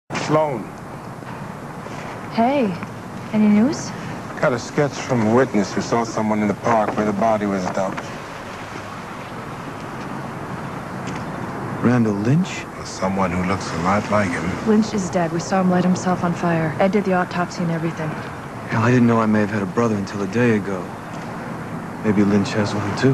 Sloan. Hey, any news? Got a sketch from a witness who saw someone in the park where the body was dumped. Randall Lynch? Someone who looks a lot like him. Lynch is dead. We saw him light himself on fire. Ed did the autopsy and everything. Hell, I didn't know I may have had a brother until a day ago. Maybe Lynch has one too.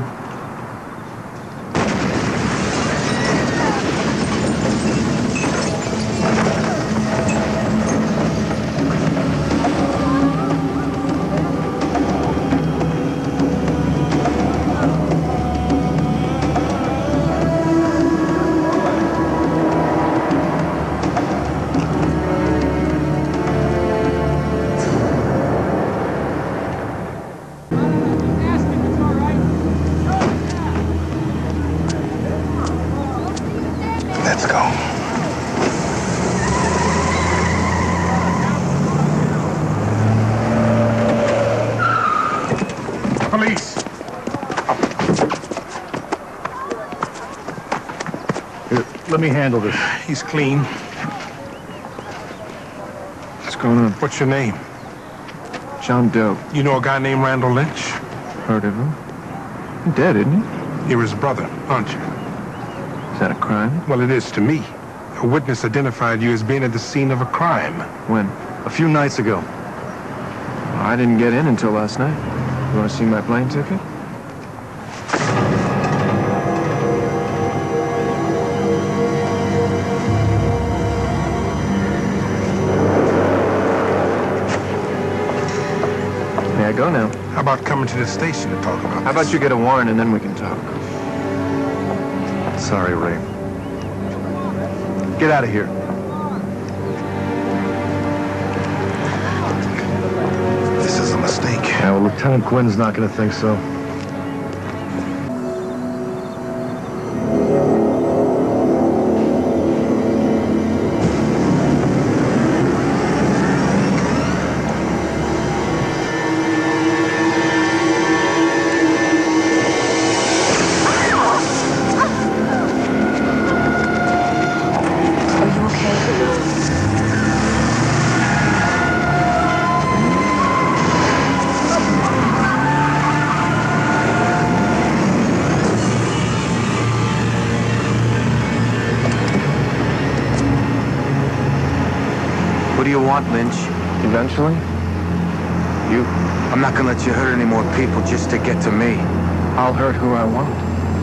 Let's go. Police! Here, let me handle this. He's clean. What's going on? What's your name? John Doe. You know a guy named Randall Lynch? Heard of him? He's dead, isn't he? You're his brother, aren't you? Is that a crime? Well, it is to me. A witness identified you as being at the scene of a crime. When? A few nights ago. Well, I didn't get in until last night. You want to see my plane ticket? May I go now? How about coming to the station to talk about How about you get a warrant and then we can talk? Sorry, Ray. Get out of here. This is a mistake. Yeah, well, Lieutenant Quinn's not going to think so. Are you okay? What do you want, Lynch? Eventually? You. I'm not gonna let you hurt any more people just to get to me. I'll hurt who I want.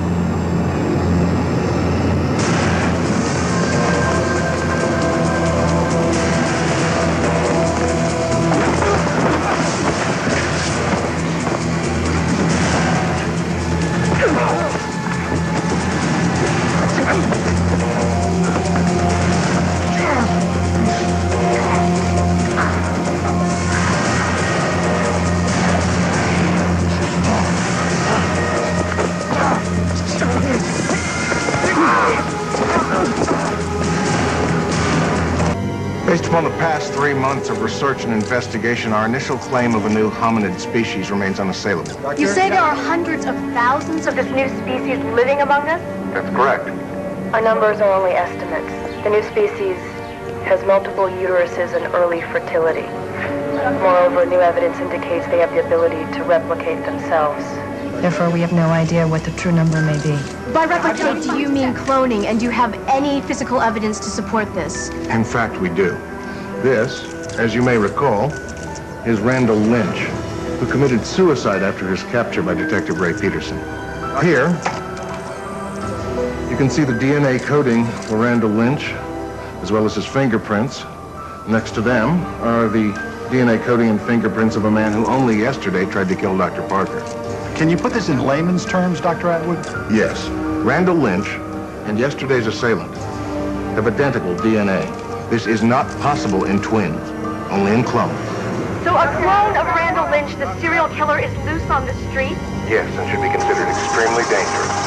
Based upon the past 3 months of research and investigation, our initial claim of a new hominid species remains unassailable. You say there are hundreds of thousands of this new species living among us? That's correct. Our numbers are only estimates. The new species has multiple uteruses and early fertility. Moreover, new evidence indicates they have the ability to replicate themselves. Therefore, we have no idea what the true number may be. By replicate, do you mean cloning? And do you have any physical evidence to support this? In fact, we do. This, as you may recall, is Randall Lynch, who committed suicide after his capture by Detective Ray Peterson. Here, you can see the DNA coding for Randall Lynch, as well as his fingerprints. Next to them are the DNA coding and fingerprints of a man who only yesterday tried to kill Dr. Parker. Can you put this in layman's terms, Dr. Atwood? Yes, Randall Lynch and yesterday's assailant have identical DNA. This is not possible in twins, only in clones. So a clone of Randall Lynch, the serial killer, is loose on the street? Yes, and should be considered extremely dangerous.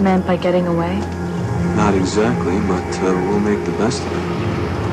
meant by getting away? Not exactly, but we'll make the best of it.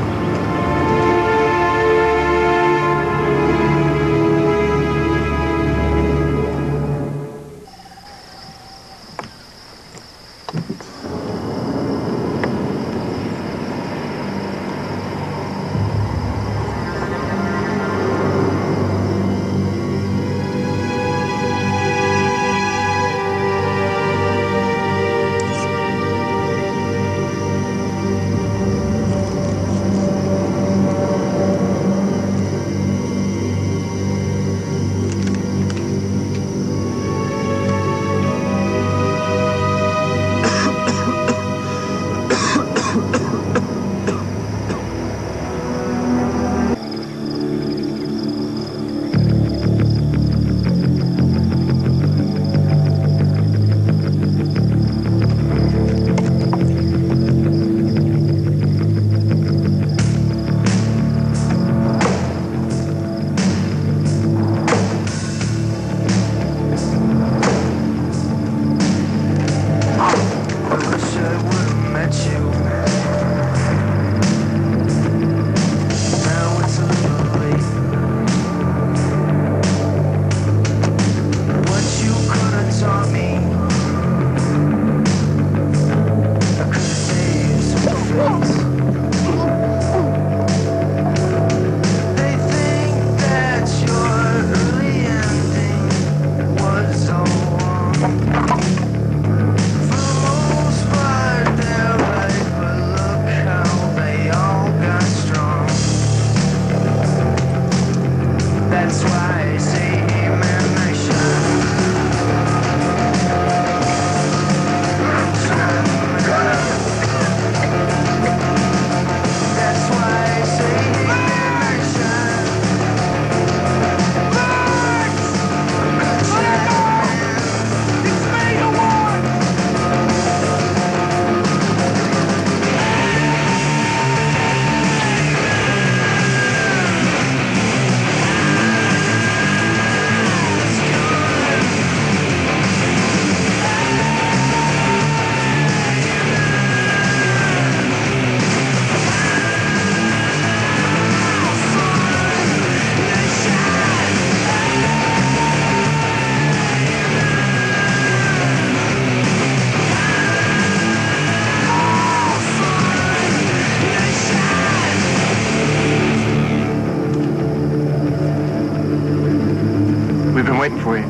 waiting for you.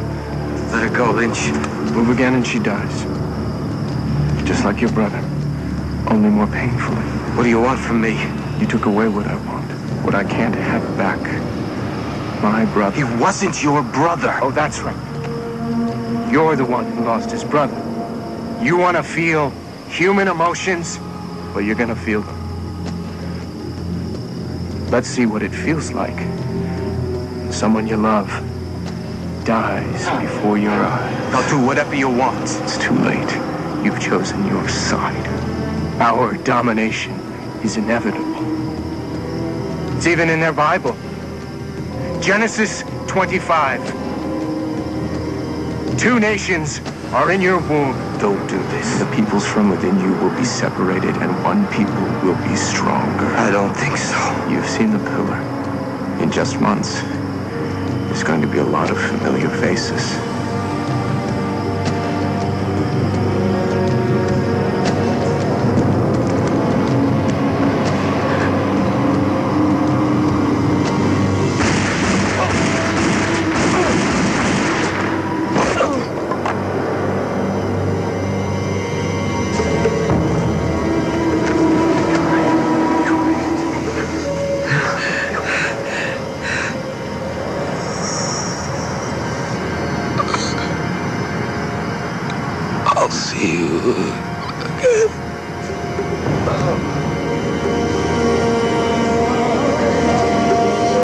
Let her go, Lynch. Move again and she dies. Just like your brother. Only more painfully. What do you want from me? You took away what I want. What I can't have back. My brother. He wasn't your brother. Oh, that's right. You're the one who lost his brother. You want to feel human emotions? Well, you're going to feel them. Let's see what it feels like. Someone you love dies before your eyes. I'll do whatever you want. It's too late. You've chosen your side. Our domination is inevitable. It's even in their Bible. Genesis 25. 2 nations are in your womb. Don't do this. The peoples from within you will be separated, and one people will be stronger. I don't think so. You've seen the pillar. In just months, there's going to be a lot of familiar faces.